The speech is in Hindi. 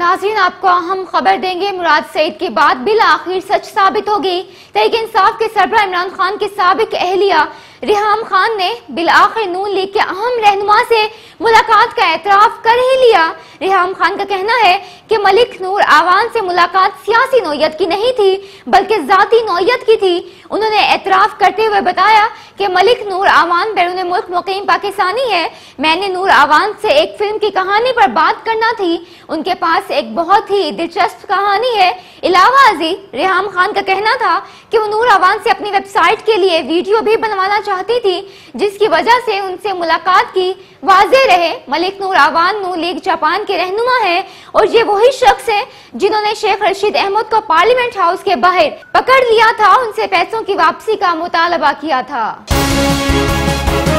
नाज़रीन, आपको अहम खबर देंगे। मुराद सईद की बात बिल आखिर सच साबित हो गई। तहरीक इंसाफ के सरबराह इमरान खान की साबिक अहलिया रिहाम खान ने बिल आखिर नून लीग के अहम रहनुमा से मुलाकात का एतराफ कर ही लिया। रिहाम खान का कहना है कि मलिक नूर आवान से मुलाकात सियासी नौयत की नहीं थी बल्कि जाती नौयत की थी। उन्होंने एतराफ करते हुए बताया कि मलिक नूर आवान बैरून मुल्क मुकीम पाकिस्तानी है। मैंने नूर आवान से एक फिल्म की कहानी पर बात करना थी। उनके पास एक बहुत ही दिलचस्प कहानी है। इलावा अजी रिहाम खान का कहना था कि वो नूर आवान से अपनी वेबसाइट के लिए वीडियो भी बनवाना चाहती थी, जिसकी वजह से उनसे मुलाकात की वाज़ेह रहे। मलिक नूर आवान नून लीग जापान के रहनुमा है और ये वही शख्स है जिन्होंने शेख रशीद अहमद को पार्लियामेंट हाउस के बाहर पकड़ लिया था, उनसे पैसों की वापसी का मुतालबा किया था।